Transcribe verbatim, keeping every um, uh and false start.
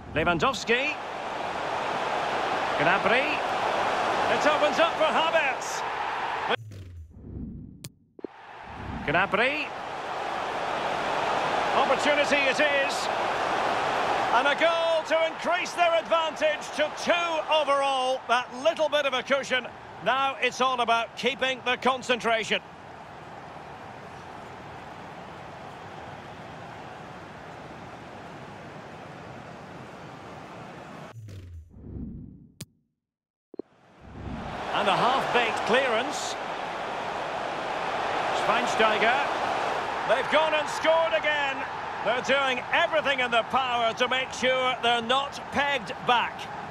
Lewandowski. Gnabry. It opens up for Havertz. Gnabry. Opportunity it is. And a goal to increase their advantage to two overall. That little bit of a cushion. Now it's all about keeping the concentration. And a half-baked clearance. Schweinsteiger. They've gone and scored again. They're doing everything in their power to make sure they're not pegged back.